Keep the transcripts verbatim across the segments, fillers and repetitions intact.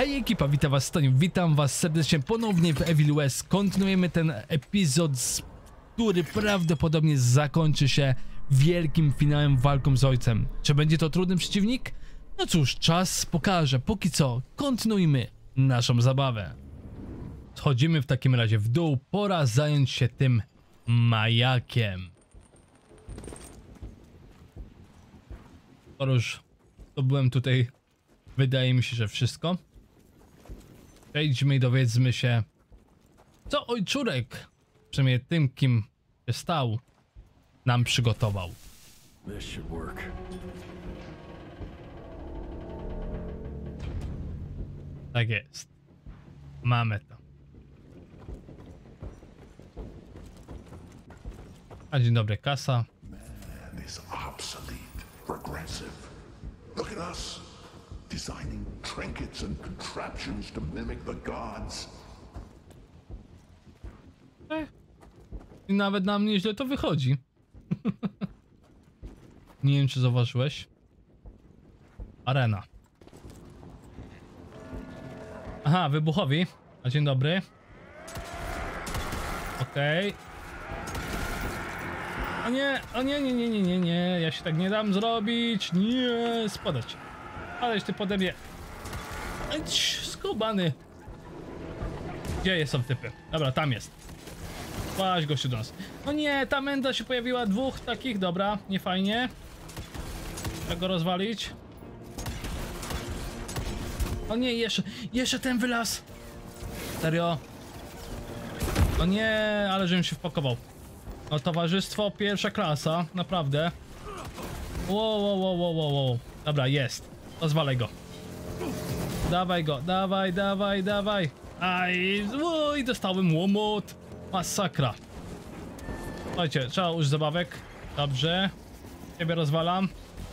Hej ekipa, witam was Stoniu, witam was serdecznie ponownie w Evil West. Kontynuujemy ten epizod, który prawdopodobnie zakończy się wielkim finałem, walką z ojcem. Czy będzie to trudny przeciwnik? No cóż, czas pokaże. Póki co, kontynuujmy naszą zabawę. Schodzimy w takim razie w dół, pora zająć się tym majakiem. Otóż, to byłem tutaj, wydaje mi się, że wszystko. Przejdźmy i dowiedzmy się, co ojczurek, przynajmniej tym, kim się stał, nam przygotował. This should work. Tak jest. Mamy to. A dzień dobry, kasa. Man is obsolete, regressive. Look at us, designing trinkets and contraptions to mimic the gods. Eh. I nawet nam nieźle to wychodzi. Nie wiem, czy zauważyłeś. Arena. Aha, wybuchowi. A dzień dobry. Okej. Okay. O nie, o nie, nie, nie, nie, nie, nie. Ja się tak nie dam zrobić. Nie, spadać. Aleś ty pode mnie. Eć, skubany. Gdzie są typy? Dobra, tam jest. Patrz gościu do nas. No nie, ta menda się pojawiła, dwóch takich, dobra, nie fajnie. Jak go rozwalić? O nie, jeszcze, jeszcze ten wylaz. Serio? O nie, ale żebym się wpakował. No towarzystwo pierwsza klasa, naprawdę. Wow, wow, wow, wow, wow, wow. Dobra, jest. Rozwalaj go. Dawaj go, dawaj, dawaj, dawaj. Aj, oj, dostałem łomot. Masakra. Słuchajcie, trzeba użyć zabawek. Dobrze. Ciebie rozwalam.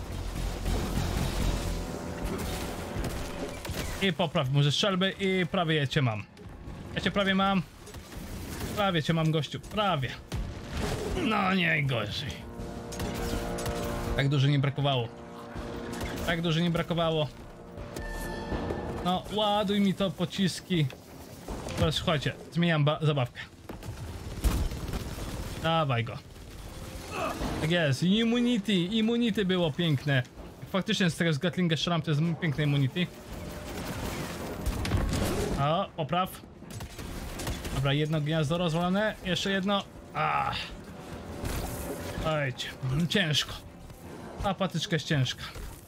I popraw może strzelby i prawie cię mam. Ja cię prawie mam. Prawie cię mam, gościu, prawie. No nie gorzej. Tak dużo nie brakowało. Tak dużo nie brakowało. No, ładuj mi to pociski. Teraz słuchajcie, zmieniam zabawkę. Dawaj go. Tak jest, immunity, immunity było piękne. Faktycznie z tego z Gatlinga strzelam, to jest piękne immunity. O, popraw. Dobra, jedno gniazdo rozwalone, jeszcze jedno. Ah. Ojcie, ciężko. Ta patyczka jest ciężka.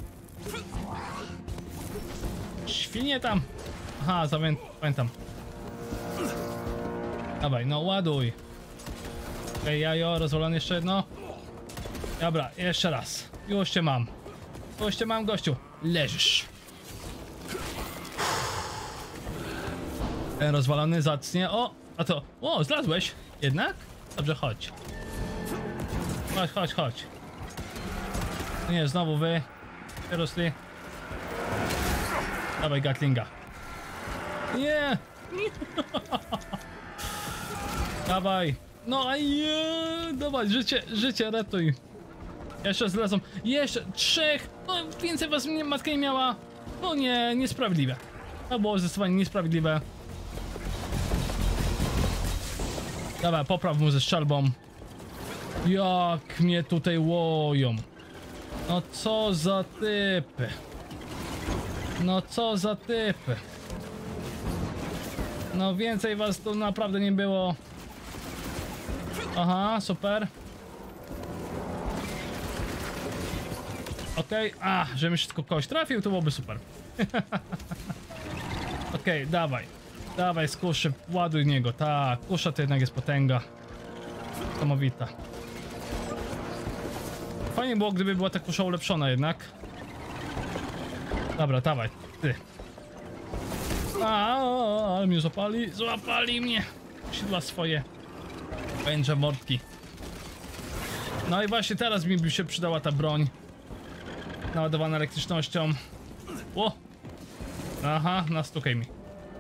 Świnie tam. Aha, zapamiętam. Dawaj, no ładuj. Okej, okay, jajo, rozwalone jeszcze jedno. Dobra, jeszcze raz. Już cię mam. Już cię mam, gościu. Leżysz. Ten rozwalony zacnie. O, a to. O, zlazłeś. Jednak? Dobrze, chodź. Chodź, chodź, chodź. Nie, znowu wy. Seriously. Dawaj Gatlinga. Nie. Dawaj. No a nie. Dawaj, życie, życie, ratuj. Jeszcze zlazą. Jeszcze trzech. No więcej was mnie matka nie miała. No nie, niesprawiedliwe. To było zdecydowanie niesprawiedliwe. Dawaj, popraw mu ze strzelbą. Jak mnie tutaj łoją. No co za typy. No co za typy. No więcej was tu naprawdę nie było. Aha, super. Okej, okay. A, żebym się tylko kogoś trafił, to byłoby super. Okej, okay, dawaj. Dawaj, skuszy, ładuj niego. Tak, kusza to jednak jest potęga. Niesamowita. Fajnie było, gdyby była ta kusza ulepszona jednak. Dobra, dawaj, ty. A, ale mnie złapali, złapali mnie. Sidła swoje. Pęcze mordki. No i właśnie teraz mi by się przydała ta broń. Naładowana elektrycznością. O! Aha, nastukaj mi.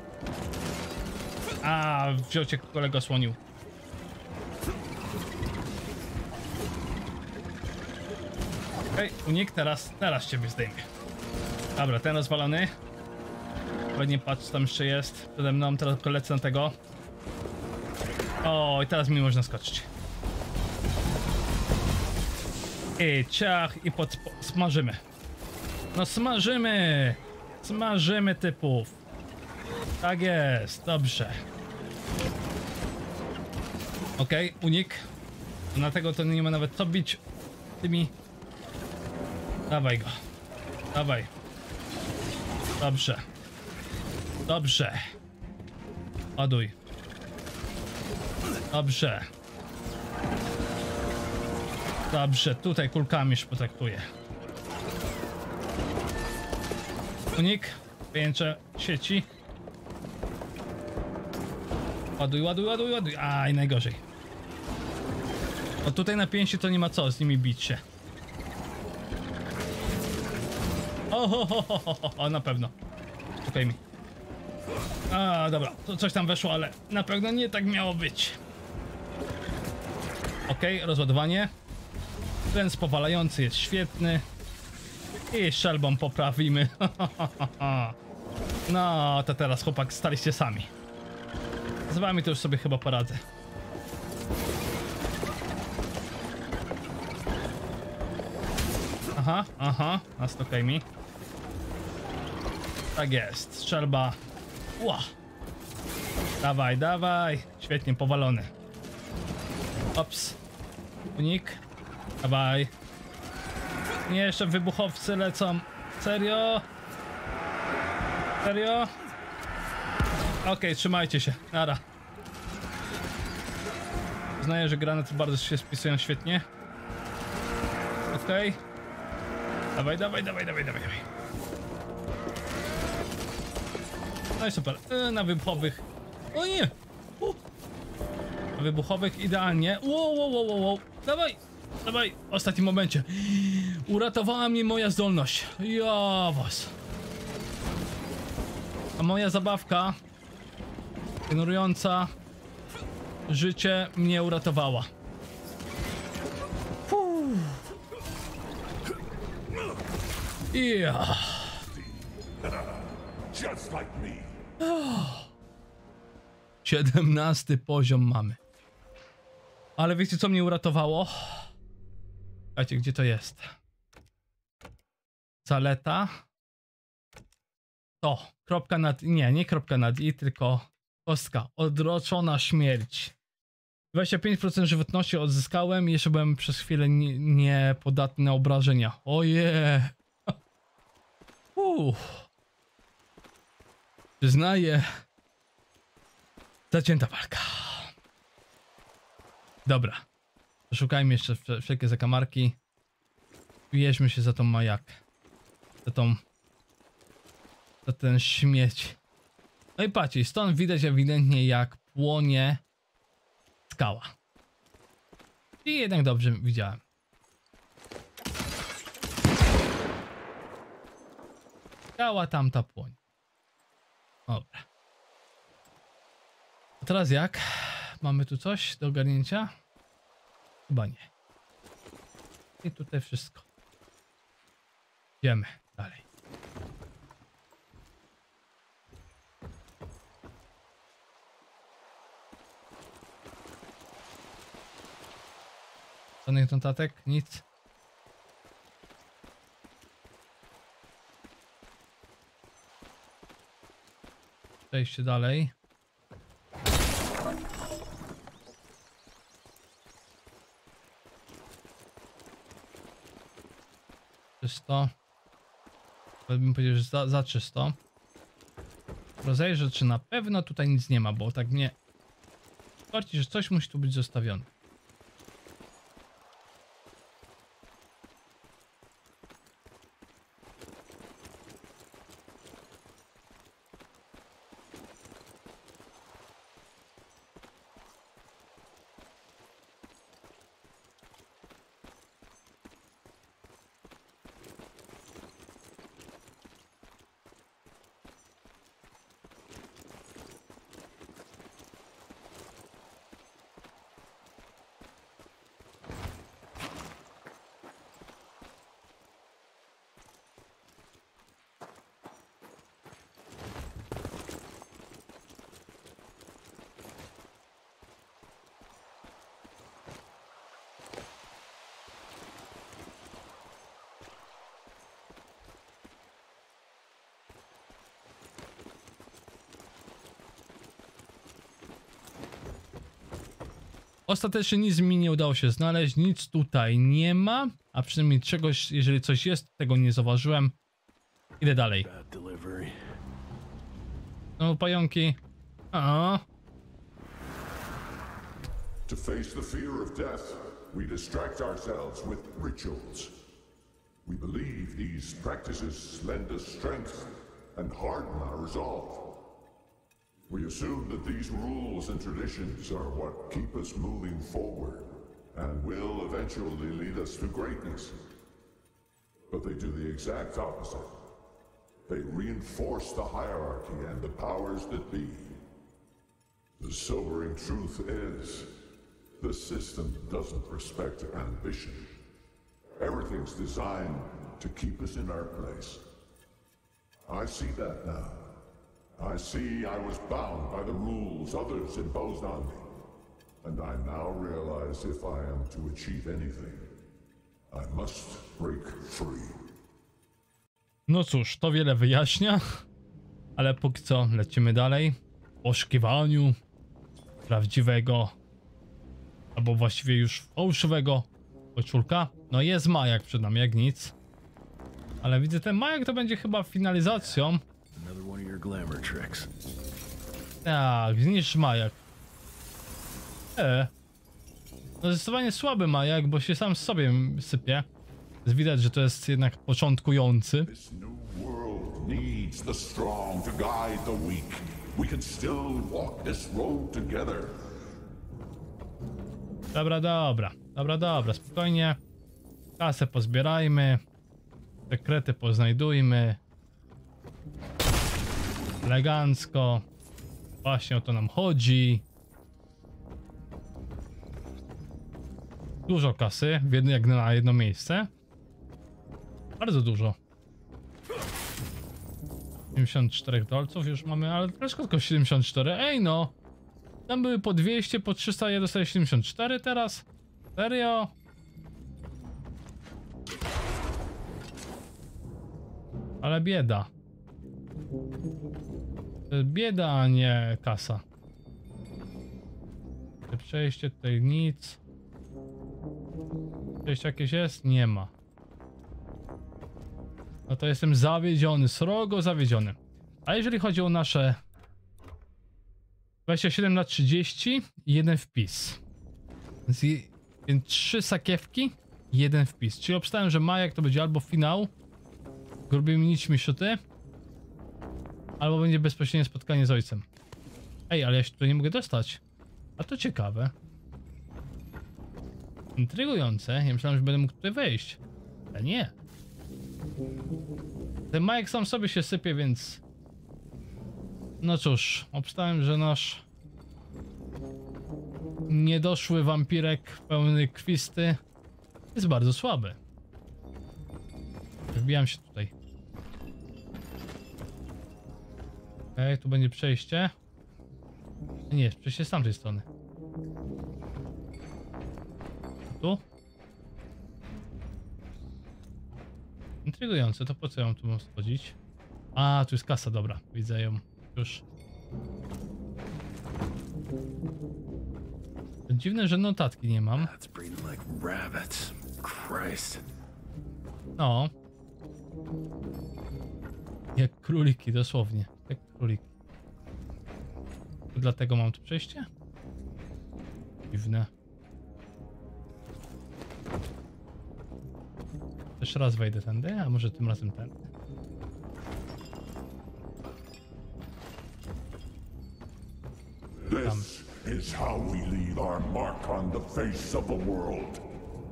A, wziął cię kolega, osłonił. Okej, okay, unik, teraz, teraz ciebie zdejmie. Dobra, ten rozwalony. Bo nie patrz, co tam jeszcze jest. Przede mną teraz tylko lecę na tego. O, i teraz mi można skoczyć. I ciach, i pod... smażymy. No smażymy! Smażymy typów. Tak jest, dobrze. Okej, okay, unik. Na tego to nie ma nawet co bić tymi. Dawaj go. Dawaj. Dobrze. Dobrze. Ładuj. Dobrze. Dobrze, tutaj kulkami już potraktuję. Unik. Pięcie sieci. Ładuj, ładuj, ładuj, ładuj. Aj, najgorzej. O, tutaj na pięści to nie ma co z nimi bić się. O, ho, ho, ho, ho, ho, na pewno. Czekaj mi. A, dobra, to coś tam weszło, ale na pewno nie tak miało być. Okej, okay, rozładowanie. Ten spowalający jest świetny. I strzelbą poprawimy. No, to teraz chłopak staliście sami. Z wami to już sobie chyba poradzę. Aha, aha, nastokaj mi. Tak jest, strzelba. Ła. Dawaj, dawaj. Świetnie, powalony. Ops. Unik. Dawaj. Nie, jeszcze wybuchowcy lecą. Serio? Serio? Okej, okay, trzymajcie się. Nara. Znaję, że granaty bardzo się spisują świetnie. Okej. Okay. Dawaj, dawaj, dawaj, dawaj, dawaj, dawaj. No i super. Yy, na wybuchowych. O nie! Uh. Na wybuchowych idealnie. Wow, wow, wow, wow, wow. Dawaj! Dawaj! W ostatnim momencie. Uratowała mnie moja zdolność. Ja was. A moja zabawka generująca życie mnie uratowała. Yeah. Just like me. siedemnasty poziom mamy. Ale wiecie, co mnie uratowało? Słuchajcie, gdzie to jest? Zaleta. To. Kropka nad... Nie, nie kropka nad i, tylko kostka. Odroczona śmierć. dwadzieścia pięć procent żywotności odzyskałem i jeszcze byłem przez chwilę niepodatny na obrażenia. Oje. Uff. Przyznaję. Zacięta walka. Dobra. Szukajmy jeszcze wszelkie zakamarki. Bierzmy się za tą majak. Za tą... Za ten śmieć. No i patrzcie, stąd widać ewidentnie, jak płonie skała. I jednak dobrze widziałem. Skała tamta płonie. Dobra. A teraz jak? Mamy tu coś do ogarnięcia? Chyba nie. I tutaj wszystko. Idziemy dalej. Żadnych notatek? Nic. Przejście dalej. Czysto. Bym powiedział, że za, za czysto. Rozejrzę, czy na pewno tutaj nic nie ma, bo tak mnie korci, że coś musi tu być zostawione. Ostatecznie nic mi nie udało się znaleźć, nic tutaj nie ma, a przynajmniej czegoś, jeżeli coś jest, tego nie zauważyłem. Idę dalej. Bad delivery. No, pająki. A. To face the fear of death, we distract ourselves with rituals. We believe these practices lend us strength and harden our resolve. We assume that these rules and traditions are what keep us moving forward and will eventually lead us to greatness. But they do the exact opposite. They reinforce the hierarchy and the powers that be. The sobering truth is, the system doesn't respect ambition. Everything's designed to keep us in our place. I see that now. I see I was bound by the rules others imposed on me. And I now realize if I am to achieve anything, I must break free. No cóż, to wiele wyjaśnia, ale póki co lecimy dalej w poszukiwaniu prawdziwego, albo właściwie już fałszywego koczulka. No jest majak przed nami, jak nic. Ale widzę, ten majak to będzie chyba finalizacją. Another one of your glamour tricks. Tak, zniszcz majak. E. No zdecydowanie słaby majak, bo się sam z sobie sypie. Jest widać, że to jest jednak początkujący. This new world needs the strong to guide the weak. We can still walk this road together. Dobra, dobra. Dobra, dobra, spokojnie. Kasę pozbierajmy. Sekrety poznajdujmy. Elegancko. Właśnie o to nam chodzi. Dużo kasy, w jedno, jak na jedno miejsce. Bardzo dużo. siedemdziesiąt cztery dolców już mamy, ale dlaczego tylko siedemdziesiąt cztery? Ej no! Tam były po dwieście, po trzysta, ja dostaję siedemdziesiąt cztery teraz? Serio? Ale bieda. To jest bieda, a nie kasa. Przejście tutaj nic. Przejście jakieś jest? Nie ma. No to jestem zawiedziony, srogo zawiedziony. A jeżeli chodzi o nasze dwadzieścia siedem na trzydzieści i jeden wpis. Więc trzy sakiewki, jeden wpis. Czyli obstałem, że majak to będzie albo finał grubymi nićmi szuty, albo będzie bezpośrednie spotkanie z ojcem. Ej, ale ja się tutaj nie mogę dostać. A to ciekawe. Intrygujące. Ja myślałem, że będę mógł tutaj wejść. Ale nie. Ten majek sam sobie się sypie, więc... No cóż, obstałem, że nasz niedoszły wampirek pełny kwisty jest bardzo słaby. Wbijam się tutaj. Okej, okay, tu będzie przejście. Nie, przejście z tamtej strony. Tu? Intrygujące, to po co ją tu mam schodzić? A, tu jest kasa, dobra, widzę ją już. Dziwne, że notatki nie mam. That's breathing like rabbits. Christ. No. Jak króliki, dosłownie. Jak króliki. Dlatego mam tu przejście? Dziwne. Jeszcze raz wejdę tędy, a może tym razem tędy. This is how we leave our mark on the face of the world.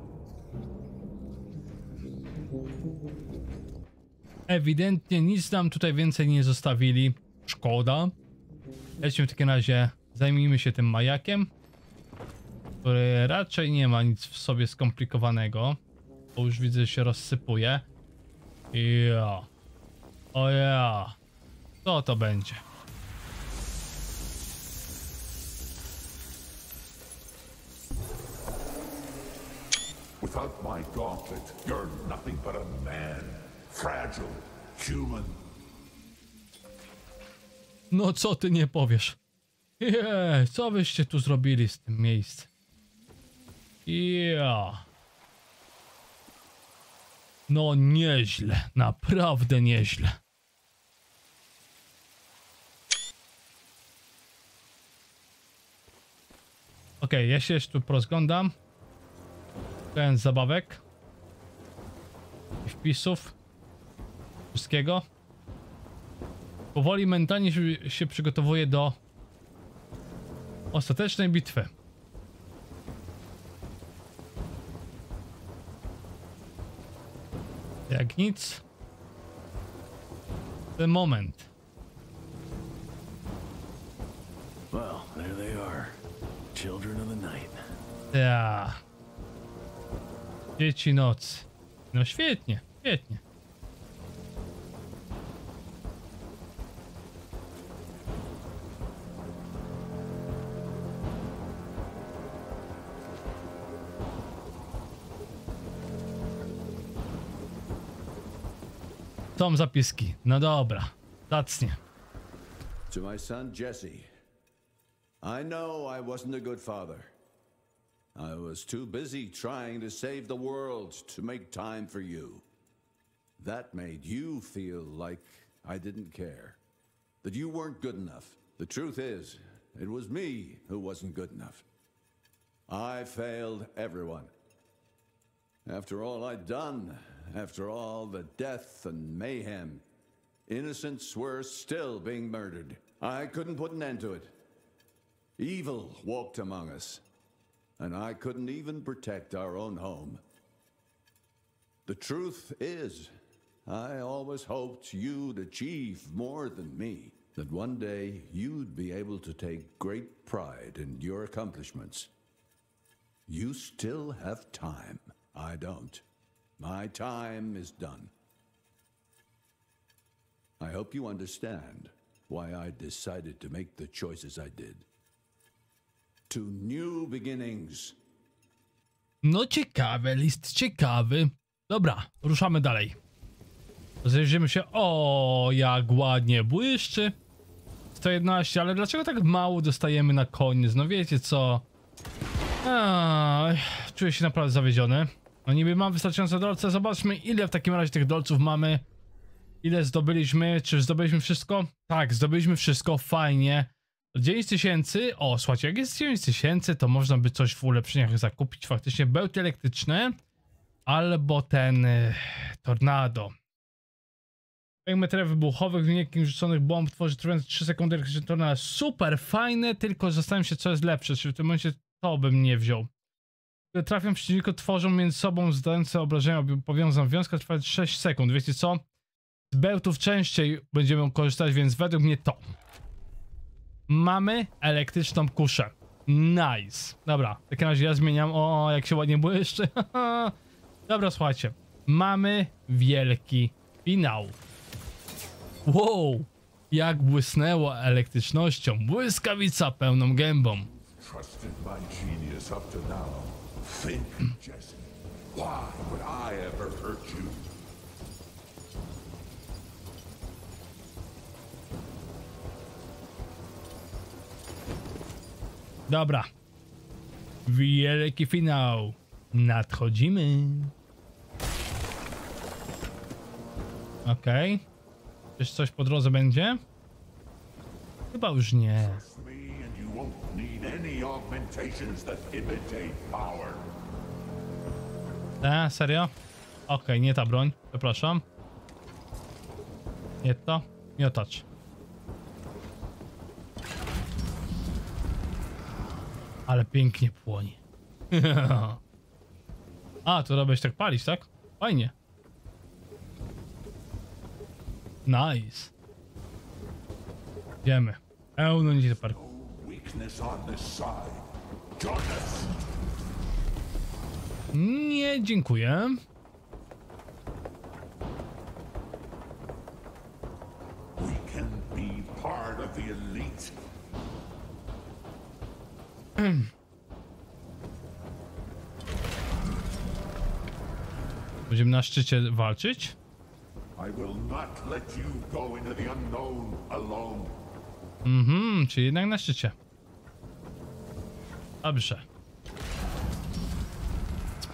Ewidentnie nic nam tutaj więcej nie zostawili. Szkoda. Lećmy w takim razie, zajmijmy się tym majakiem, który raczej nie ma nic w sobie skomplikowanego. Bo już widzę, że się rozsypuje. Ja. O ja. Co to będzie? Without my gauntlet, you're nothing but a man. Fragile, human. No co ty nie powiesz? Jej, co wyście tu zrobili z tym miejscem? Yeah. No nieźle, naprawdę nieźle. Okej, okay, ja się jeszcze tu porozglądam. Ten zabawek. I wpisów. Wszystkiego. Powoli mentalnie się, się przygotowuję do ostatecznej bitwy. Jak nic. Ten moment. Well, there they are. Children of the night. Ja. Dzieci nocy. No świetnie, świetnie. Są zapiski. No dobra. Zacnie. To my son Jesse, I know I wasn't a good father. I was too busy trying to save the world to make time for you. That made you feel like I didn't care, that you weren't good enough. The truth is, it was me who wasn't good enough. I failed everyone. After all I'd done, after all the death and mayhem, innocents were still being murdered. I couldn't put an end to it. Evil walked among us, and I couldn't even protect our own home. The truth is, I always hoped you'd achieve more than me, that one day you'd be able to take great pride in your accomplishments. You still have time. I don't. My time is done. I hope you understand why I decided to make the choices I did. To new beginnings. No ciekawe, list ciekawy. Dobra, ruszamy dalej. Zajrzymy się. O, jak ładnie błyszczy. sto jedenaście, ale dlaczego tak mało dostajemy na koniec? No wiecie co? Ach, czuję się naprawdę zawiedziony. No niby mam wystarczająco dolce. Zobaczmy, ile w takim razie tych dolców mamy. Ile zdobyliśmy? Czy zdobyliśmy wszystko? Tak, zdobyliśmy wszystko. Fajnie. dziewięć tysięcy. O, słuchajcie, jak jest dziewięć tysięcy, to można by coś w ulepszeniach zakupić. Faktycznie bełty elektryczne. Albo ten y, tornado. Materiałów wybuchowych, wynikiem rzuconych bomb tworzy trwające trzy sekundy elektryczne tornado. Super, fajne, tylko zastanawiam się, co jest lepsze. Czy w tym momencie to bym nie wziął. Które trafią przeciwniku, tworzą między sobą zdające obrażenia powiązań wiązka, trwa sześć sekund. Wiecie co? Z bełtów częściej będziemy korzystać, więc według mnie to. Mamy elektryczną kuszę. Nice. Dobra, w takim razie ja zmieniam. O, jak się ładnie błyszczy. Dobra, słuchajcie. Mamy wielki finał. Wow, jak błysnęło elektrycznością. Błyskawica pełną gębą. Trusted my genius up to now. Think, Jesse. Why would I ever hurt you? Dobra. Wielki finał. Nadchodzimy. Okej. Okay. Czy coś po drodze będzie? Chyba już nie. Me and you won't need any augmentations that imitate power. E, serio? Okej, okay, nie ta broń. Przepraszam. Nie to. Miotacz. Ale pięknie płonie. A, to robisz tak palić, tak? Fajnie. Nice. Idziemy. Pełno nic do parku. Weakness on this side. Join us. Nie, dziękuję. We can be part of the elite. Będziemy na szczycie walczyć? I will not let you go into the unknown alone. Mhm, czyli jednak na szczycie. Dobrze.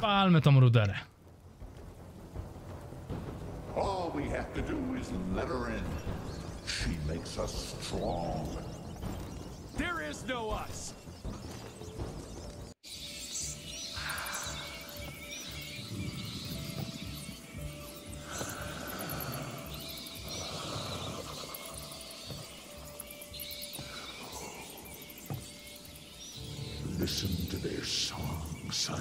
Palmy tą ruderę. All we have to do is let her in. She makes us strong. There is no us. Listen to their song, son.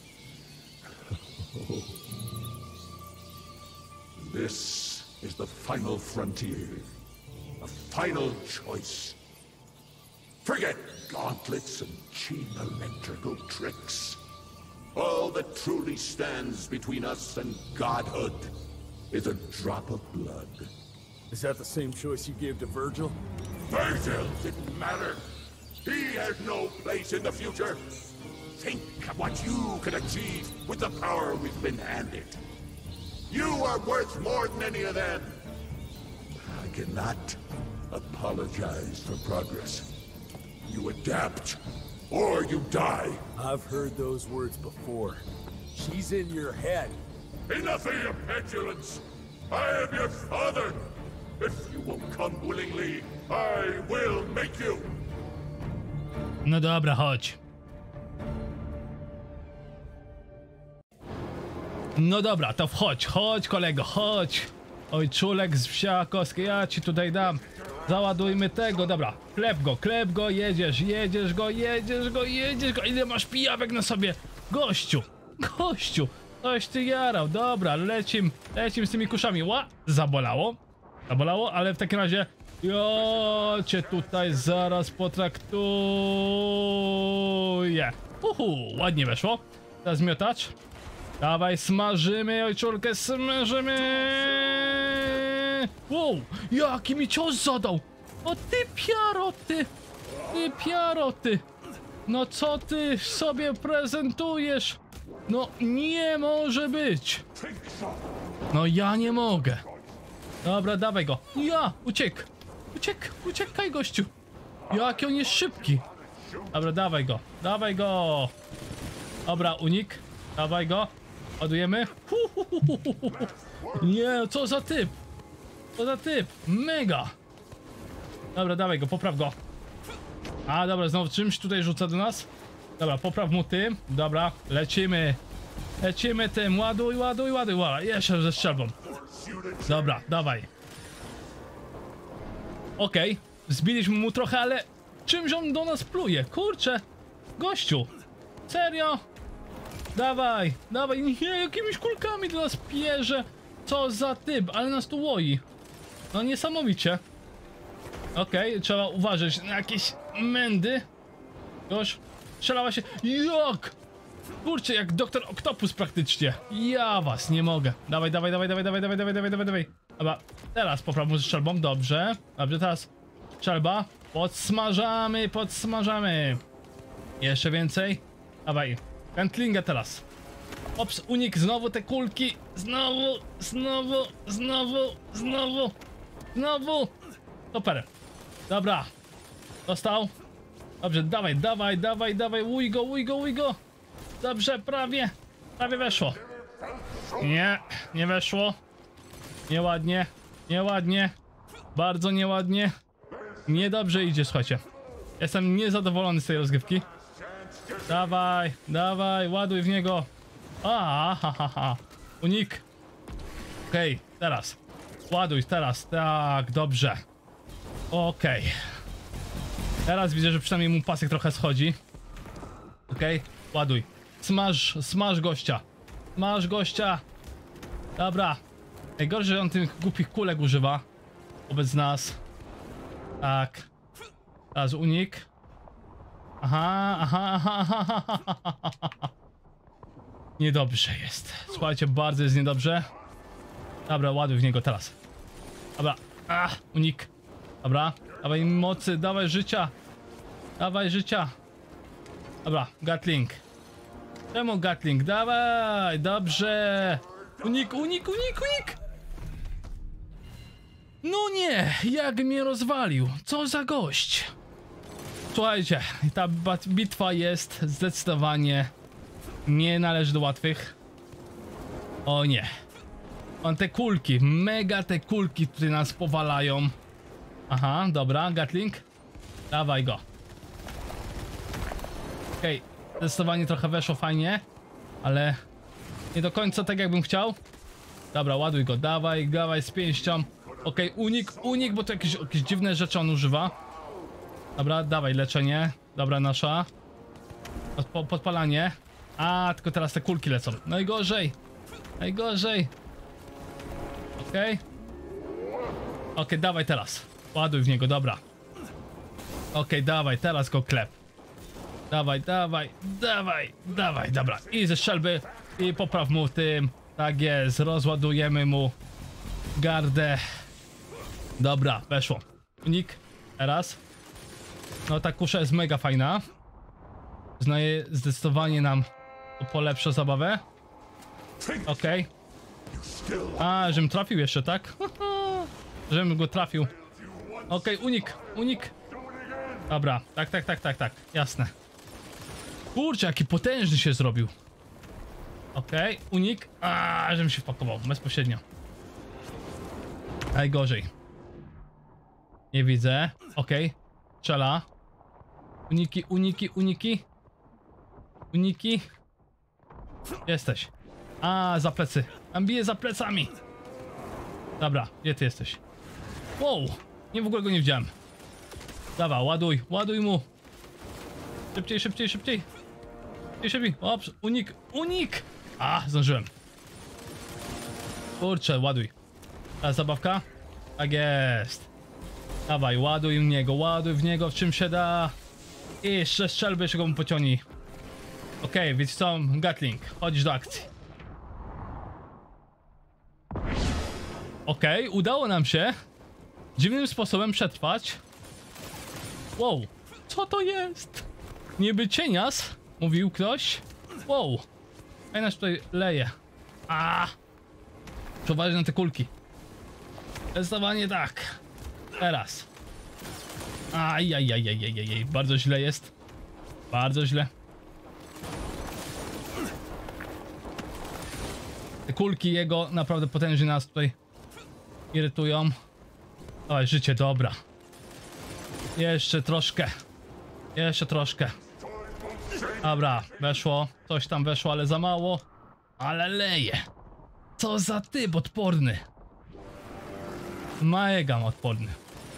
This is the final frontier. A final choice. Forget gauntlets and cheap electrical tricks. All that truly stands between us and godhood is a drop of blood. Is that the same choice you gave to Virgil? Virgil didn't matter. He has no place in the future. Think of what you could achieve with the power we've been handed. You are worth more than any of them. I cannot apologize for progress. You adapt, or you die. I've heard those words before. She's in your head. Enough of your petulance. I am your father. If you won't come willingly, I will make you. No dobra, chodź. No dobra, to wchodź, chodź kolego, chodź. Ojczulek z Wsiakowskiej, ja ci tutaj dam. Załadujmy tego, dobra. Klep go, klep go, jedziesz, jedziesz go, jedziesz go, jedziesz go. Ile masz pijawek na sobie? Gościu, gościu. Coś ty jarał, dobra, lecim, lecim z tymi kuszami. Ła, zabolało. Zabolało, ale w takim razie... Jo, cię tutaj zaraz potraktuję. Uhu, ładnie weszło. Teraz miotacz. Dawaj, smażymy, ojczulkę, smażymy. Wow, jaki mi cios zadał. O ty piaroty, ty piaroty. No co ty sobie prezentujesz? No nie może być. No ja nie mogę. Dobra, dawaj go. Ja, uciekł. Uciekł, uciekaj gościu. Jaki on jest szybki. Dobra, dawaj go, dawaj go. Dobra, unik. Dawaj go. Ładujemy. Hu, hu, hu, hu, hu. Nie, co za typ. Co za typ. Mega. Dobra, dawaj go, popraw go. A, dobra, znowu czymś tutaj rzuca do nas. Dobra, popraw mu tym. Dobra, lecimy. Lecimy tym. Ładuj, ładuj, ładuj. Ła, jeszcze ze strzelbą. Dobra, dawaj. Okej, okay. Zbiliśmy mu trochę, ale czymś on do nas pluje? Kurczę. Gościu. Serio? Dawaj, dawaj. Nie, jakimiś kulkami do nas pierze. Co za typ, ale nas tu łoi. No niesamowicie. Okej, okay, trzeba uważać na jakieś mędy. Już strzelała się. Jak? Kurczę, jak doktor Oktopus praktycznie. Ja was nie mogę. Dawaj, dawaj, dawaj, dawaj, dawaj, dawaj, dawaj, dawaj, dawaj, dawaj. Dobra, teraz poprawmy z strzelbą, dobrze. Dobrze, teraz strzelba. Podsmażamy, podsmażamy. Jeszcze więcej. Dawaj, Gantlinga teraz. Ops, unik, znowu te kulki. Znowu, znowu, znowu, znowu, znowu. Super. Dobra. Dostał. Dobrze, dawaj, dawaj, dawaj, dawaj. Łuj go, łuj go, łuj go. Dobrze, prawie. Prawie weszło. Nie, nie weszło. Nieładnie, nieładnie. Bardzo nieładnie. Niedobrze idzie, słuchajcie. Jestem niezadowolony z tej rozgrywki. Dawaj, dawaj, ładuj w niego. A, ha, ha, ha. Unik. Okej, okay, teraz. Ładuj, teraz. Tak, dobrze. Okej. Okay. Teraz widzę, że przynajmniej mu pasek trochę schodzi. Okej, okay. Ładuj. Smaż, smaż gościa. Smaż gościa. Dobra. Najgorsze, że on tych głupich kulek używa. Wobec nas. Tak. Teraz unik. Aha, aha, aha, aha, aha. Niedobrze jest. Słuchajcie, bardzo jest niedobrze. Dobra, ładuj w niego teraz. Dobra. Ah, unik. Dobra. Dawaj mocy, dawaj życia. Dawaj życia. Dobra, Gatling. Czemu Gatling? Dawaj, dobrze. Unik, unik, unik, unik. No nie, jak mnie rozwalił. Co za gość. Słuchajcie, ta bitwa jest zdecydowanie Nie należy do łatwych. O nie. On te kulki, mega te kulki, które nas powalają. Aha, dobra, Gatling. Dawaj go. Okej, okay. Zdecydowanie trochę weszło fajnie, ale nie do końca tak jakbym chciał. Dobra, ładuj go, dawaj, dawaj z pięścią. Okej, okay, unik, unik, bo to jakieś, jakieś dziwne rzeczy on używa. Dobra, dawaj, leczenie. Dobra, nasza. Pod, podpalanie. A, tylko teraz te kulki lecą. Najgorzej. Najgorzej. Okej. Okay. Okej, okay, dawaj teraz. Ładuj w niego, dobra. Okej, okay, dawaj, teraz go klep. Dawaj, dawaj, dawaj, dawaj, dobra. I ze strzelby. I popraw mu tym. Tak jest, rozładujemy mu gardę. Dobra, weszło. Unik. Teraz. No ta kusza jest mega fajna. Znaje zdecydowanie nam to polepsza zabawę. Okej. Okay. A, żebym trafił jeszcze, tak? Żebym go trafił. Okej, okay, unik, unik. Dobra, tak, tak, tak, tak, tak, jasne. Kurczę, jaki potężny się zrobił. Okej, okay, unik. A, żebym się wpakował, bezpośrednio. Najgorzej. Nie widzę. Okej, okay. Strzela. Uniki, uniki, uniki. Uniki. Jesteś. A, za plecy. Tam bije za plecami. Dobra, gdzie ty jesteś? Wow, nie, w ogóle go nie widziałem. Dobra, ładuj, ładuj mu. Szybciej, szybciej, szybciej. Szybciej, szybciej. Ops, unik, unik. A, zdążyłem. Kurczę, ładuj. Ta zabawka? Tak jest. Dawaj, ładuj w niego, ładuj w niego, w czym się da. I jeszcze strzelby, jeszcze go mu pociągnij. Okej, okay, więc co, Gatling, chodź do akcji. Okej, okay, udało nam się dziwnym sposobem przetrwać. Wow, co to jest? Niby cienias, mówił ktoś. Wow, a nas tutaj leje. A, przeważnie na te kulki. Zdecydowanie tak. Teraz. Ajajajajajajaj, bardzo źle jest. Bardzo źle. Te kulki jego naprawdę potężnie nas tutaj irytują. Dawaj, życie, dobra. Jeszcze troszkę. Jeszcze troszkę. Dobra, weszło. Coś tam weszło, ale za mało. Ale leje. Co za typ odporny. Mega odporny.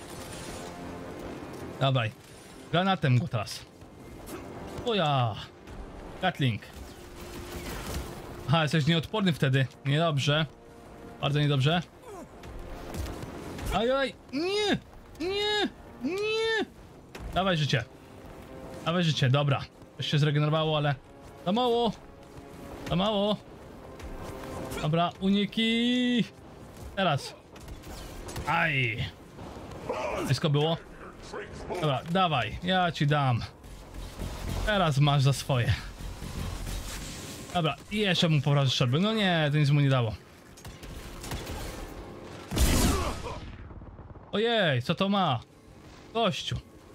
Dawaj. Granatem go teraz. O ja. Gatling. Aha, jesteś nieodporny wtedy. Niedobrze. Bardzo niedobrze. Ajaj. Nie. Nie. Nie. Dawaj życie. Dawaj życie, dobra. Coś się zregenerowało, ale za mało. Za mało. Dobra, uniki. Teraz. Aj. Blisko było. Dobra, dawaj. Ja ci dam. Teraz masz za swoje. Dobra, i jeszcze mu powrócić strzelby. No nie, to nic mu nie dało. Ojej, co to ma? Gościu.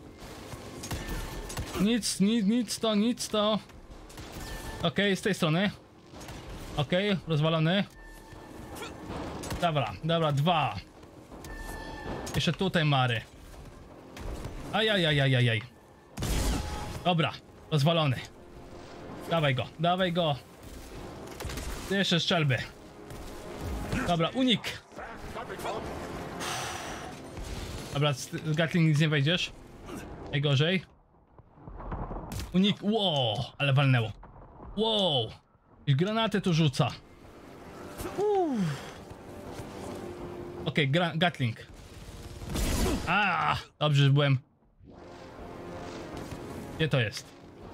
Nic, nic, nic to, nic to. Okej, okay, z tej strony. Okej, okay, rozwalony. Dobra, dobra, dwa. Jeszcze tutaj Mary. Ajajajajajaj. Dobra, rozwalony. Dawaj go, dawaj go. Jeszcze strzelby. Dobra, unik. Dobra, z Gatling nic nie wejdziesz. Najgorzej. Unik, wow, ale walnęło. Wow, i granaty tu rzuca. Okej, okay, Gatling. A, dobrze, że byłem. Gdzie to jest?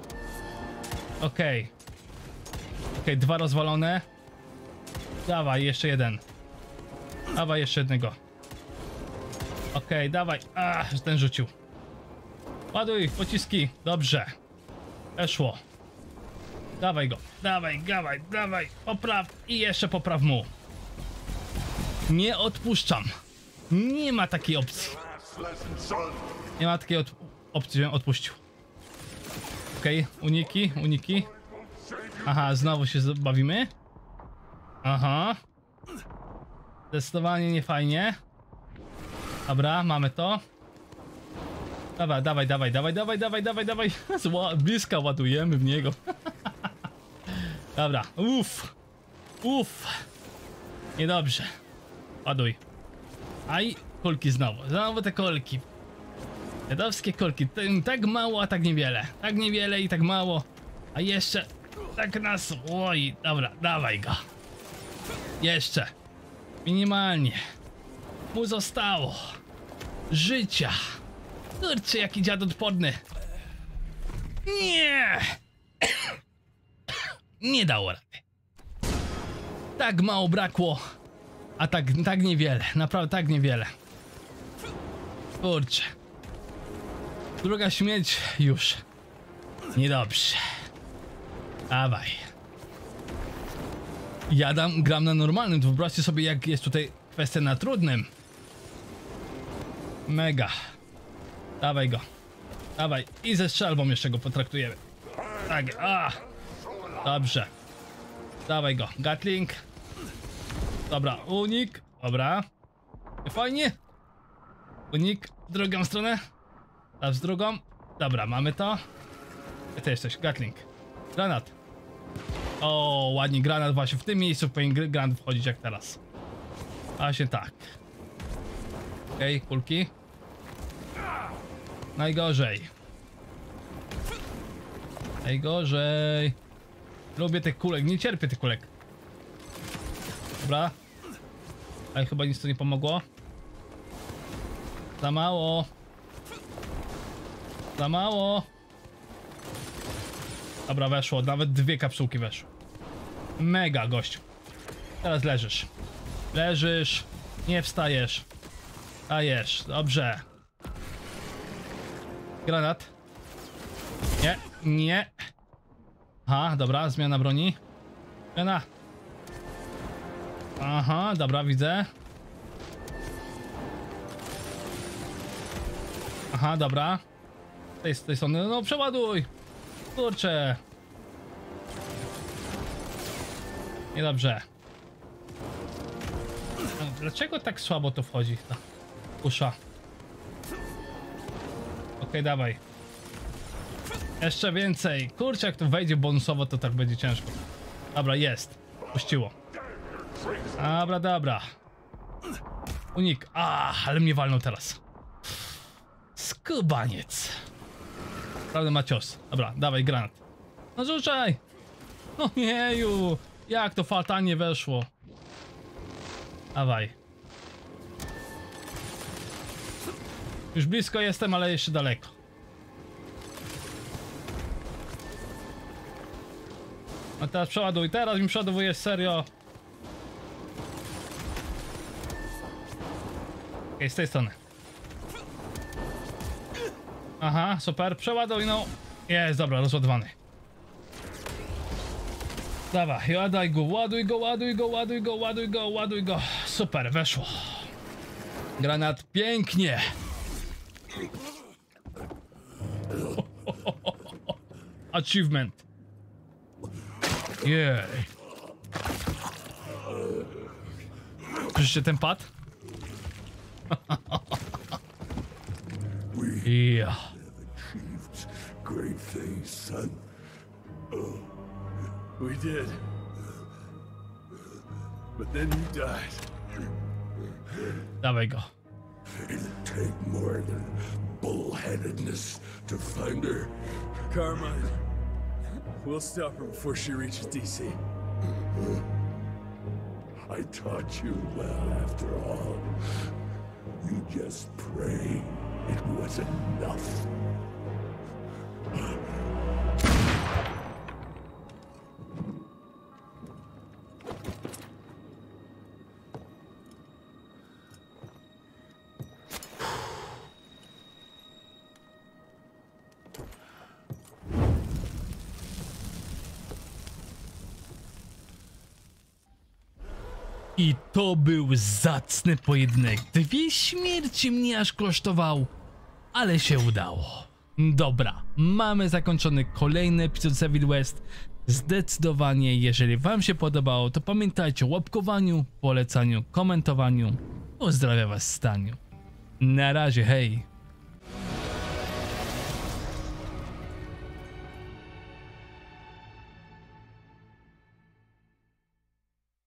Okej. Okay. Okej, okay, dwa rozwalone. Dawaj, jeszcze jeden. Dawaj, jeszcze jednego. Okej, okay, dawaj. A, ten rzucił. Ładuj, pociski. Dobrze. Weszło. Dawaj go. Dawaj, dawaj, dawaj. Popraw i jeszcze popraw mu. Nie odpuszczam. Nie ma takiej opcji. Nie ma takiej od opcji, żebym odpuścił. Okej, okay, uniki, uniki. Aha, znowu się bawimy. Aha. Zdecydowanie nie fajnie. Dobra, mamy to. Dawaj, dawaj, dawaj, dawaj, dawaj, dawaj, dawaj, dawaj. Zła, bliska ładujemy w niego. Dobra, uff. Uff. Niedobrze. Ładuj. Aj, kulki znowu. Znowu te kulki. Dziadowskie kulki. Tak mało, a tak niewiele. Tak niewiele i tak mało. A jeszcze tak nas... Oj, dobra, dawaj go. Jeszcze. Minimalnie. Mu zostało. Życia. Kurczę, jaki dziad odporny. Nie. Nie dało rady. Tak mało brakło. A tak, tak niewiele. Naprawdę tak niewiele. Kurczę. Druga śmierć już. Niedobrze. Dawaj. Ja dam, gram na normalnym. Wyobraźcie sobie, jak jest tutaj kwestia na trudnym. Mega. Dawaj go. Dawaj. I ze strzelbą jeszcze go potraktujemy. Tak. A. Dobrze. Dawaj go. Gatling. Dobra. Unik. Dobra. Fajnie. Unik. W drugą stronę. Teraz w drugą. Dobra, mamy to. Gdzie ty jesteś? Gatling. Granat. O, ładnie. Granat właśnie w tym miejscu powinien granat wchodzić jak teraz. Właśnie tak. Okej, okay, kulki. Najgorzej. Najgorzej. Lubię tych kulek, nie cierpię tych kulek. Dobra. Ale chyba nic to nie pomogło. Za mało. Za mało. Dobra, weszło. Nawet dwie kapsułki weszły. Mega, gościu. Teraz leżysz. Leżysz. Nie wstajesz. Wstajesz. Dobrze. Granat. Nie, nie. Aha, dobra, zmiana broni. Zmiana. Aha, dobra, widzę. Aha, dobra. Z tej, z tej strony, no przeładuj. Kurczę. Niedobrze. Dlaczego tak słabo to wchodzi ta kusza? Okej, okay, dawaj. Jeszcze więcej. Kurczę, jak to wejdzie bonusowo, to tak będzie ciężko. Dobra, jest. Puściło. Dobra, dobra. Unik. A, ale mnie walnął teraz. Skubaniec. Prawda ma cios. Dobra, dawaj granat. No rzucaj. No jeju. Jak to fatalnie weszło. Dawaj. Już blisko jestem, ale jeszcze daleko. A teraz przeładuj. Teraz mi przeładowujesz, serio. Okej, okay, z tej strony. Aha, super. Przeładuj, no. Jest, dobra, rozładowany. Dawaj, ładaj go, ładuj go, ładuj go, ładuj go, ładuj go, ładuj go. Super, weszło. Granat, pięknie. Achievement. Jej. Słyszycie ten pad? Yeah. Great things, son. We did. But then you died. Dawaj go. It'll take more than bullheadedness to find her. Carmine, we'll stop her before she reaches D C. I taught you well after all. You just pray it was enough. I to był zacny pojedynek. Dwie śmierci mnie aż kosztował, ale się udało. Dobra, mamy zakończony kolejny epizod z Evil West. Zdecydowanie, jeżeli wam się podobało, to pamiętajcie o łapkowaniu, polecaniu, komentowaniu. Pozdrawiam was, Staniu. Na razie, hej!